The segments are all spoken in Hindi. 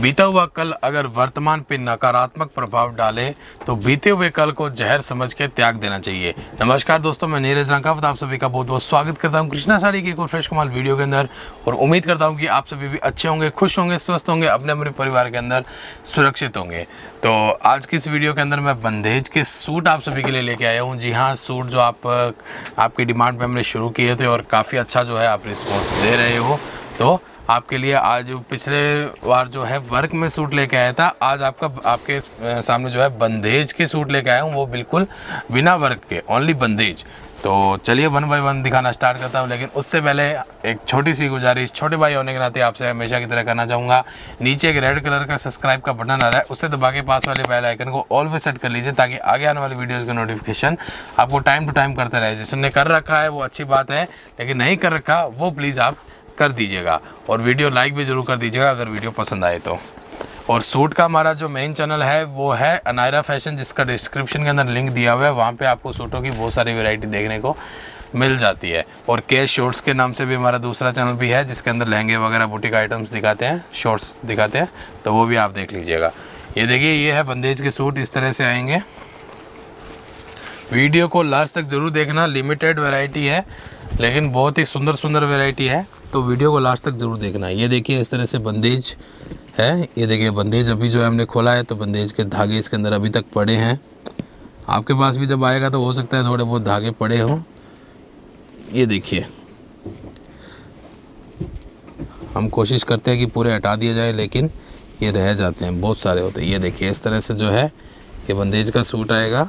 बीता हुआ कल अगर वर्तमान पे नकारात्मक प्रभाव डाले तो बीते हुए कल को जहर समझ के त्याग देना चाहिए। नमस्कार दोस्तों, मैं नीरज रंकावत आप सभी का बहुत बहुत स्वागत करता हूं कृष्णा साड़ी की एक और फ्रेश कमाल वीडियो के अंदर। और उम्मीद करता हूं कि आप सभी भी अच्छे होंगे, खुश होंगे, स्वस्थ होंगे, अपने अपने परिवार के अंदर सुरक्षित होंगे। तो आज की इस वीडियो के अंदर मैं बंदेज के सूट आप सभी के लिए लेके आया हूँ। जी हाँ, सूट जो आपकी डिमांड पर हमने शुरू किए थे और काफ़ी अच्छा जो है आप रिस्पॉन्स दे रहे हो। तो आपके लिए आज पिछले बार जो है वर्क में सूट लेके आया था, आज आपके सामने जो है बंदेज के सूट लेके आया हूँ, वो बिल्कुल बिना वर्क के, ओनली बंदेज। तो चलिए 1 बाय 1 दिखाना स्टार्ट करता हूँ। लेकिन उससे पहले एक छोटी सी गुजारिश, छोटे भाई होने के नाते आपसे हमेशा की तरह करना चाहूँगा। नीचे एक रेड कलर का सब्सक्राइब का बटन आ रहा है, उससे दबा के पास वाले बेल आइकन को ऑल पे सेट कर लीजिए ताकि आगे आने वाली वीडियोज़ का नोटिफिकेशन आपको टाइम टू टाइम करते रहे। जिसने कर रखा है वो अच्छी बात है, लेकिन नहीं कर रखा वो प्लीज़ आप कर दीजिएगा। और वीडियो लाइक भी ज़रूर कर दीजिएगा अगर वीडियो पसंद आए तो। और सूट का हमारा जो मेन चैनल है वो है अनायरा फैशन, जिसका डिस्क्रिप्शन के अंदर लिंक दिया हुआ है। वहाँ पे आपको सूटों की बहुत सारी वैरायटी देखने को मिल जाती है। और के शॉर्ट्स के नाम से भी हमारा दूसरा चैनल भी है, जिसके अंदर लहंगे वगैरह बुटीक आइटम्स दिखाते हैं, शॉर्ट्स दिखाते हैं, तो वो भी आप देख लीजिएगा। ये देखिए, ये है बंदेज के सूट, इस तरह से आएंगे। वीडियो को लास्ट तक ज़रूर देखना, लिमिटेड वैरायटी है लेकिन बहुत ही सुंदर सुंदर वैरायटी है, तो वीडियो को लास्ट तक ज़रूर देखना। ये देखिए, इस तरह से बंदेज है। ये देखिए बंदेज अभी जो है हमने खोला है, तो बंदेज के धागे इसके अंदर अभी तक पड़े हैं। आपके पास भी जब आएगा तो हो सकता है थोड़े बहुत धागे पड़े हों। ये देखिए, हम कोशिश करते हैं कि पूरे हटा दिए जाए, लेकिन ये रह जाते हैं, बहुत सारे होते हैं। ये देखिए, इस तरह से जो है ये बंदेज का सूट आएगा।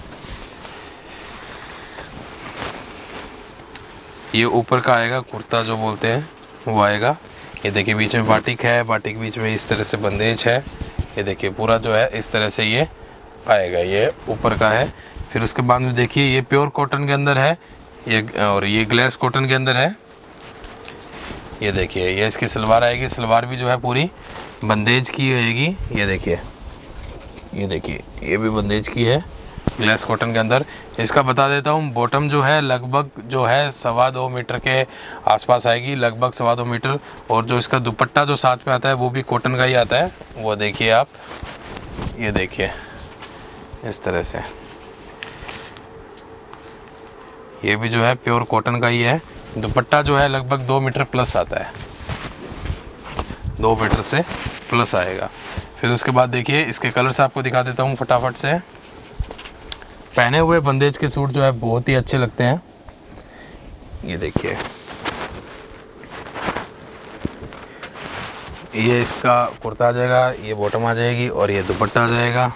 ये ऊपर का आएगा, कुर्ता जो बोलते हैं वो आएगा। ये देखिए, बीच में बाटिक है, बाटिक के बीच में इस तरह से बंदेज है। ये देखिए, पूरा जो है इस तरह से ये आएगा, ये ऊपर का है। फिर उसके बाद में देखिए, ये प्योर कॉटन के अंदर है, ये और ये ग्लेस कॉटन के अंदर है। ये देखिए, ये इसकी सलवार आएगी, सलवार भी जो है पूरी बंदेज की रहेगी। ये देखिए, ये भी बंदेज की है, ग्लेस कॉटन के अंदर। इसका बता देता हूँ, बॉटम जो है लगभग जो है 2.25 मीटर के आसपास आएगी, लगभग 2.25 मीटर। और जो इसका दुपट्टा जो साथ में आता है वो भी कॉटन का ही आता है, वो देखिए आप। ये देखिए, इस तरह से ये भी जो है प्योर कॉटन का ही है। दुपट्टा जो है लगभग 2 मीटर प्लस आता है, 2 मीटर से प्लस आएगा। फिर उसके बाद देखिए, इसके कलर्स आपको दिखा देता हूँ फटाफट से। पहने हुए बंदेज के सूट जो है बहुत ही अच्छे लगते हैं। ये देखिए, ये इसका कुर्ता आ जाएगा, ये बॉटम आ जाएगी और ये दुपट्टा आ जाएगा।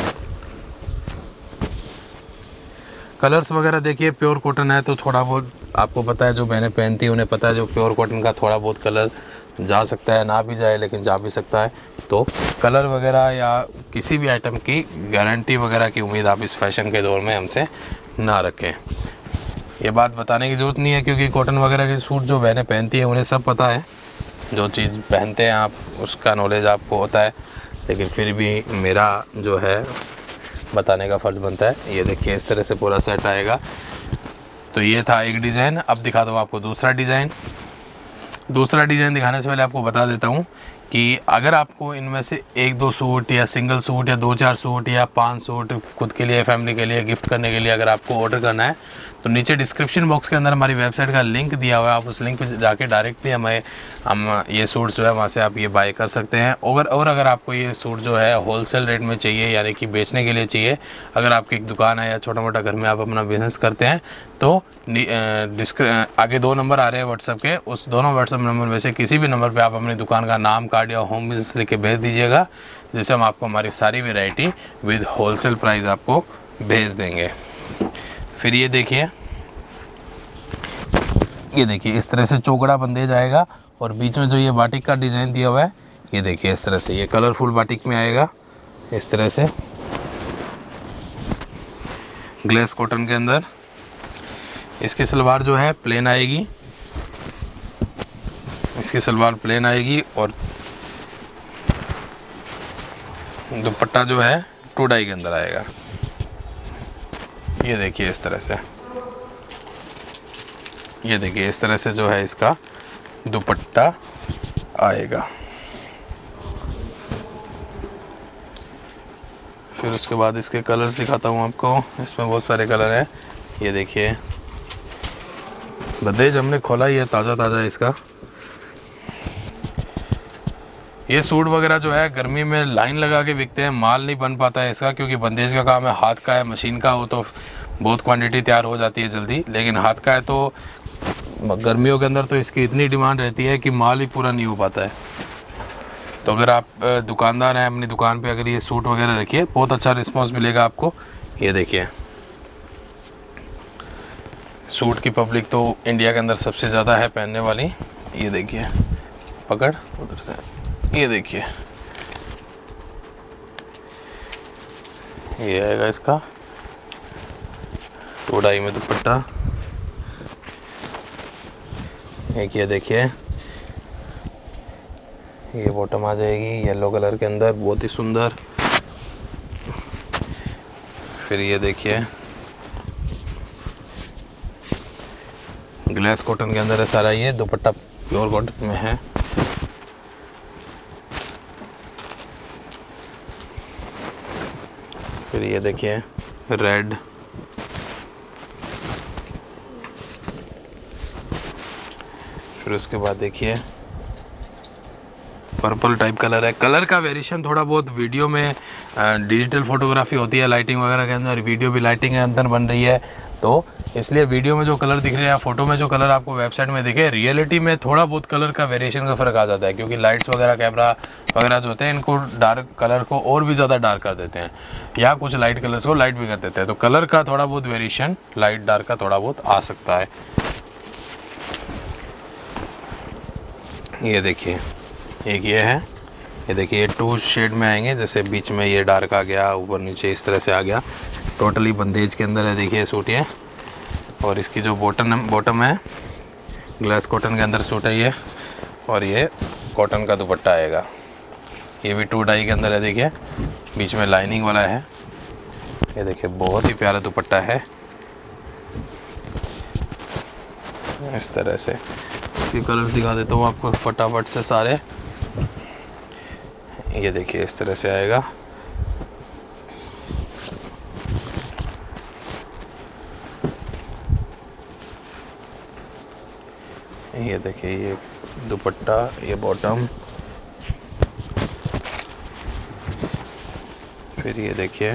कलर्स वगैरह देखिए, प्योर कॉटन है तो थोड़ा बहुत आपको पता है, जो मैंने पहनती है उन्हें पता है, जो प्योर कॉटन का थोड़ा बहुत कलर जा सकता है, ना भी जाए लेकिन जा भी सकता है। तो कलर वगैरह या किसी भी आइटम की गारंटी वगैरह की उम्मीद आप इस फैशन के दौर में हमसे ना रखें। ये बात बताने की ज़रूरत नहीं है, क्योंकि कॉटन वगैरह के सूट जो बहनें पहनती हैं उन्हें सब पता है, जो चीज़ पहनते हैं आप उसका नॉलेज आपको होता है। लेकिन फिर भी मेरा जो है बताने का फ़र्ज़ बनता है। ये देखिए, इस तरह से पूरा सेट आएगा। तो ये था एक डिज़ाइन। अब दिखा दूँ आपको दूसरा डिज़ाइन। दूसरा डिज़ाइन दिखाने से पहले आपको बता देता हूँ कि अगर आपको इनमें से 1-2 सूट या सिंगल सूट या 2-4 सूट या 5 सूट खुद के लिए, फैमिली के लिए गिफ्ट करने के लिए अगर आपको ऑर्डर करना है, तो नीचे डिस्क्रिप्शन बॉक्स के अंदर हमारी वेबसाइट का लिंक दिया हुआ है। आप उस लिंक पे जाके डायरेक्टली हम ये सूट जो है वहाँ से आप ये बाय कर सकते हैं। और अगर आपको ये सूट जो है होलसेल रेट में चाहिए, यानी कि बेचने के लिए चाहिए, अगर आपकी एक दुकान है या छोटा मोटा घर में आप अपना बिज़नेस करते हैं, तो आगे 2 नंबर आ रहे हैं व्हाट्सएप के, उस दोनों व्हाट्सएप नंबर में से किसी भी नंबर पे आप अपनी दुकान का नाम, कार्ड या होम बिजनेस लिख के भेज दीजिएगा, जिससे हम आपको हमारी सारी वैरायटी विद होलसेल प्राइस आपको भेज देंगे। फिर ये देखिए, इस तरह से चौकड़ा बंदेज आएगा और बीच में जो ये बाटिक का डिज़ाइन दिया हुआ है, ये देखिए इस तरह से ये कलरफुल बाटिक में आएगा, इस तरह से ग्लेस कॉटन के अंदर। इसकी सलवार जो है प्लेन आएगी, इसकी सलवार प्लेन आएगी और दुपट्टा जो है 2 डाई के अंदर आएगा। ये देखिए, इस तरह से, ये देखिए इस तरह से जो है इसका दुपट्टा आएगा। फिर उसके बाद इसके कलर्स दिखाता हूँ आपको। इसमें बहुत सारे कलर हैं। ये देखिए बंदेज हमने खोला ही है, ताज़ा ताज़ा इसका। ये सूट वगैरह जो है गर्मी में लाइन लगा के बिकते हैं, माल नहीं बन पाता है इसका, क्योंकि बंदेज का काम है, हाथ का है। मशीन का हो तो बहुत क्वांटिटी तैयार हो जाती है जल्दी, लेकिन हाथ का है तो गर्मियों के अंदर तो इसकी इतनी डिमांड रहती है कि माल ही पूरा नहीं हो पाता है। तो अगर आप दुकानदार हैं, अपनी दुकान पे अगर ये सूट वगैरह रखिए, बहुत अच्छा रिस्पांस मिलेगा आपको। ये देखिए सूट की पब्लिक तो इंडिया के अंदर सबसे ज़्यादा है पहनने वाली। ये देखिए पकड़ उधर से, ये देखिए ये आएगा इसका 2.5 में दुपट्टा। एक ये देखिए ये बॉटम आ जाएगी येलो कलर के अंदर, बहुत ही सुंदर। फिर ये देखिए ग्लास कॉटन के अंदर है सारा, ये दुपट्टा प्योर कॉटन में है। फिर ये देखिए रेड, फिर उसके बाद देखिए पर्पल टाइप कलर है। कलर का वेरिएशन थोड़ा बहुत वीडियो में डिजिटल फोटोग्राफी होती है लाइटिंग वगैरह के अंदर, वीडियो भी लाइटिंग के अंदर बन रही है, तो इसलिए वीडियो में जो कलर दिख रहे हैं, फ़ोटो में जो कलर आपको वेबसाइट में दिखे, रियलिटी में थोड़ा बहुत कलर का वेरिएशन का फ़र्क आ जाता है, क्योंकि लाइट्स वगैरह कैमरा वगैरह जो होते हैं इनको डार्क कलर को और भी ज़्यादा डार्क कर देते हैं, या कुछ लाइट कलर्स को लाइट भी कर देते हैं। तो कलर का थोड़ा बहुत वेरिएशन लाइट डार्क का थोड़ा बहुत आ सकता है। ये देखिए एक ये है, ये देखिए ये 2 शेड में आएंगे, जैसे बीच में ये डार्क आ गया, ऊपर नीचे इस तरह से आ गया। टोटली बंदेज के अंदर है, देखिए सूट ये। और इसकी जो बॉटम है ग्लास कॉटन के अंदर सूट है ये, और ये कॉटन का दुपट्टा आएगा। ये भी 2.5 के अंदर है, देखिए बीच में लाइनिंग वाला है। ये देखिए बहुत ही प्यारा दुपट्टा है इस तरह से। इसके कलर दिखा देता हूँ आपको फटाफट से सारे। ये देखिए इस तरह से आएगा। ये देखिए ये दुपट्टा, ये बॉटम, फिर ये देखिए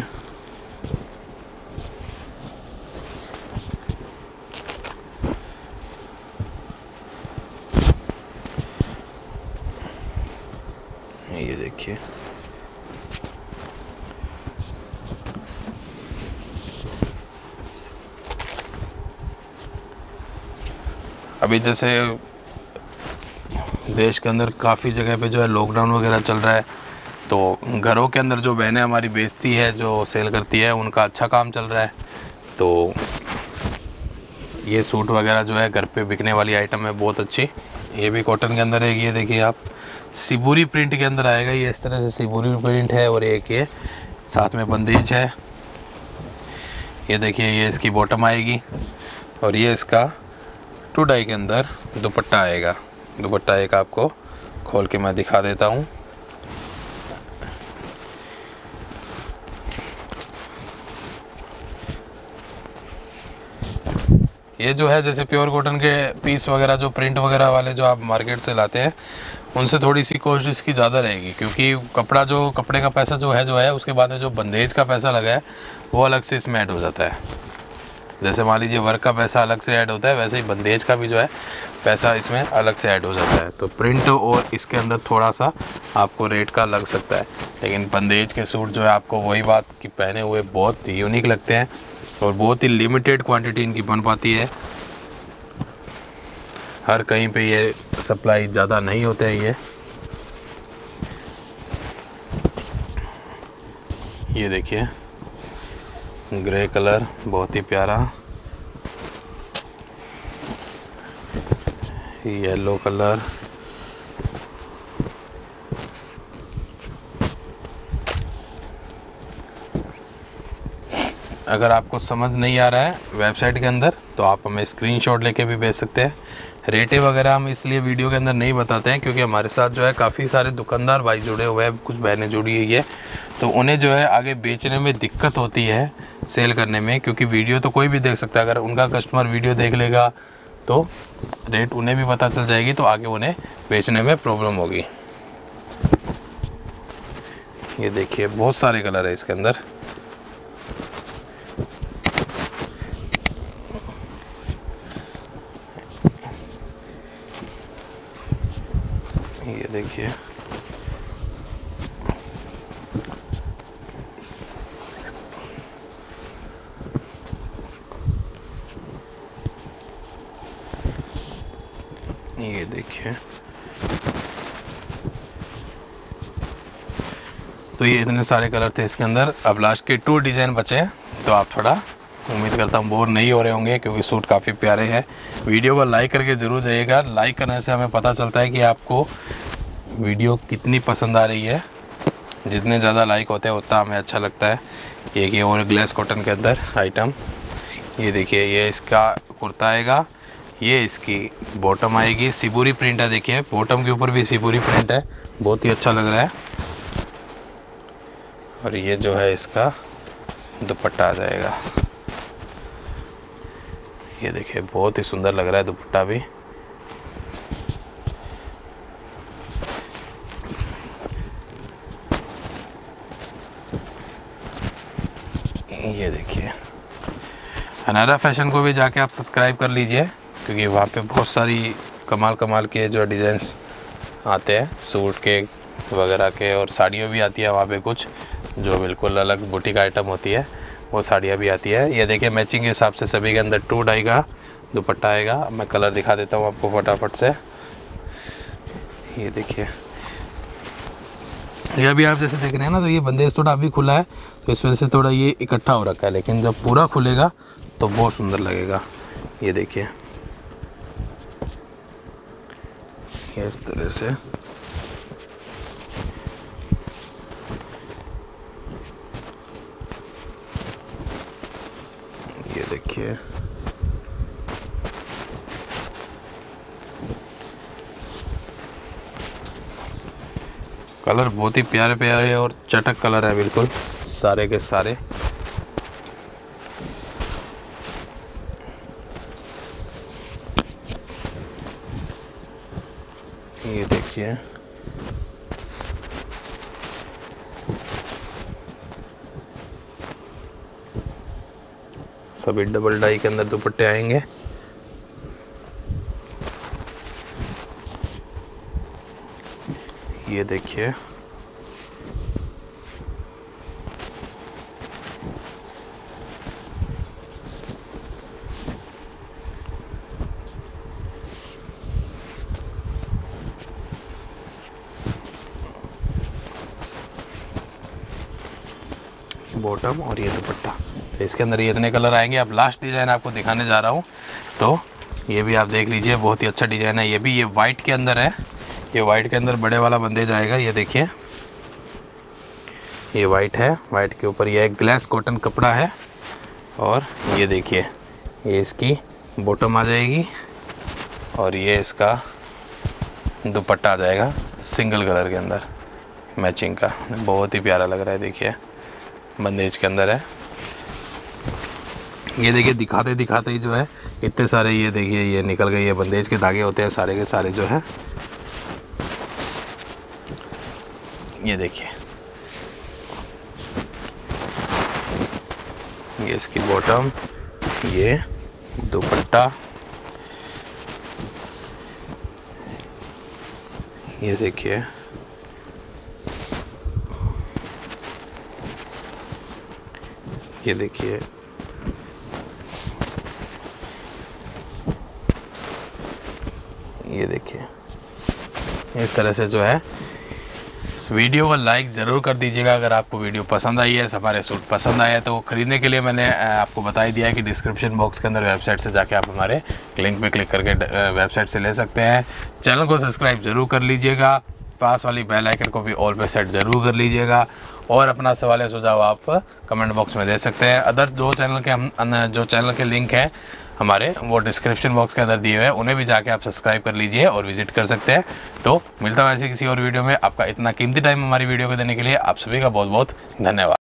ये देखिए अभी जैसे देश के अंदर काफ़ी जगह पे जो है लॉकडाउन वगैरह चल रहा है, तो घरों के अंदर जो बहनें हमारी बेचती है, जो सेल करती है, उनका अच्छा काम चल रहा है। तो ये सूट वगैरह जो है घर पे बिकने वाली आइटम है बहुत अच्छी। ये भी कॉटन के अंदर है, ये देखिए आप सिबूरी प्रिंट के अंदर आएगा। ये इस तरह से सिबूरी प्रिंट है, और एक ये साथ में बंदेज है। ये देखिए ये इसकी बॉटम आएगी, और ये इसका 2.5 के अंदर दुपट्टा आएगा। दुपट्टा एक आपको खोल के मैं दिखा देता हूँ। ये जो है जैसे प्योर कॉटन के पीस वगैरह जो प्रिंट वगैरह वाले जो आप मार्केट से लाते हैं, उनसे थोड़ी सी कॉस्ट इसकी ज़्यादा रहेगी, क्योंकि कपड़े का पैसा जो है उसके बाद में जो बंदेज का पैसा लगा है वो अलग से इसमें ऐड हो जाता है। जैसे मान लीजिए वर्क का पैसा अलग से ऐड होता है, वैसे ही बंदेज का भी जो है पैसा इसमें अलग से ऐड हो जाता है। तो प्रिंट और इसके अंदर थोड़ा सा आपको रेट का लग सकता है, लेकिन बंदेज के सूट जो है आपको वही बात कि पहने हुए बहुत यूनिक लगते हैं, और बहुत ही लिमिटेड क्वांटिटी इनकी बन पाती है। हर कहीं पे ये सप्लाई ज़्यादा नहीं होते हैं। ये देखिए ग्रे कलर बहुत ही प्यारा, येलो कलर, अगर आपको समझ नहीं आ रहा है वेबसाइट के अंदर तो आप हमें स्क्रीनशॉट लेके भी भेज सकते हैं। रेटें वगैरह हम इसलिए वीडियो के अंदर नहीं बताते हैं क्योंकि हमारे साथ जो है काफ़ी सारे दुकानदार भाई जुड़े हुए हैं, कुछ बहनें जुड़ी हुई है, तो उन्हें जो है आगे बेचने में दिक्कत होती है सेल करने में, क्योंकि वीडियो तो कोई भी देख सकता है। अगर उनका कस्टमर वीडियो देख लेगा तो रेट उन्हें भी पता चल जाएगी, तो आगे उन्हें बेचने में प्रॉब्लम होगी। ये देखिए बहुत सारे कलर है इसके अंदर। ये देखिए ये देखिए, तो ये इतने सारे कलर थे इसके अंदर। अब लास्ट के 2 डिज़ाइन बचे हैं, तो आप थोड़ा उम्मीद करता हूँ बोर नहीं हो रहे होंगे क्योंकि सूट काफ़ी प्यारे हैं। वीडियो को लाइक करके ज़रूर जाइएगा। लाइक करने से हमें पता चलता है कि आपको वीडियो कितनी पसंद आ रही है। जितने ज़्यादा लाइक होते हैं उतना हमें अच्छा लगता है। ये और ग्लेस कॉटन के अंदर आइटम, ये देखिए, ये इसका कुर्ता आएगा, ये इसकी बॉटम आएगी, सिबूरी प्रिंट है। देखिए बॉटम के ऊपर भी सिबूरी प्रिंट है, बहुत ही अच्छा लग रहा है। और ये जो है इसका दुपट्टा आ जाएगा। ये देखिए बहुत ही सुंदर लग रहा है दुपट्टा भी। ये देखिए, अनारा फैशन को भी जाके आप सब्सक्राइब कर लीजिए क्योंकि वहाँ पे बहुत सारी कमाल के जो डिज़ाइंस आते हैं सूट के वगैरह के, और साड़ियों भी आती है वहाँ पे कुछ जो बिल्कुल अलग बुटीक आइटम होती है, वो साड़ियाँ भी आती है। ये देखिए मैचिंग के हिसाब से सभी के अंदर 2 डाई का दुपट्टा आएगा। मैं कलर दिखा देता हूँ आपको फटाफट से। ये देखिए, ये अभी आप जैसे देख रहे हैं ना, तो ये बंदेज थोड़ा अभी खुला है तो इस वजह से थोड़ा ये इकट्ठा हो रखा है, लेकिन जब पूरा खुलेगा तो बहुत सुंदर लगेगा। ये देखिए ये इस तरह से। ये देखिए कलर बहुत ही प्यारे प्यारे और चटक कलर है बिल्कुल सारे के सारे। ये देखिए सभी डबल डाई के अंदर दुपट्टे आएंगे। ये देखिए बॉटम और ये दुपट्टा, तो इसके अंदर ये इतने कलर आएंगे। अब लास्ट डिज़ाइन आपको दिखाने जा रहा हूँ, तो ये भी आप देख लीजिए, बहुत ही अच्छा डिज़ाइन है। ये भी ये वाइट के अंदर है, ये वाइट के अंदर बड़े वाला बंदेज आएगा। ये देखिए ये वाइट है, वाइट के ऊपर ये ग्लास कॉटन कपड़ा है, और ये देखिए ये इसकी बॉटम आ जाएगी और ये इसका दुपट्टा आ जाएगा सिंगल कलर के अंदर मैचिंग का। बहुत ही प्यारा लग रहा है, देखिए बंदेज के अंदर है। ये देखिए दिखाते दिखाते ही जो है इतने सारे, ये देखिए ये निकल गए, ये बंदेज के धागे होते हैं सारे के सारे जो है। ये देखिए ये इसकी बॉटम, ये दुपट्टा, ये देखिए ये देखिए ये देखिए इस तरह से जो है। वीडियो को लाइक ज़रूर कर दीजिएगा अगर आपको वीडियो पसंद आई है, हमारे सूट पसंद आया है। तो ख़रीदने के लिए मैंने आपको बता ही दिया है कि डिस्क्रिप्शन बॉक्स के अंदर वेबसाइट से जाके आप हमारे लिंक पे क्लिक करके वेबसाइट से ले सकते हैं। चैनल को सब्सक्राइब ज़रूर कर लीजिएगा, पास वाली बेल आइकन को भी ऑल पे सेट ज़रूर कर लीजिएगा, और अपना सवाल या सुझाव आप कमेंट बॉक्स में दे सकते हैं। अदर जो चैनल के लिंक हैं हमारे वो डिस्क्रिप्शन बॉक्स के अंदर दिए हुए हैं, उन्हें भी जाके आप सब्सक्राइब कर लीजिए और विजिट कर सकते हैं। तो मिलता हूँ ऐसे किसी और वीडियो में। आपका इतना कीमती टाइम हमारी वीडियो को देने के लिए आप सभी का बहुत बहुत धन्यवाद।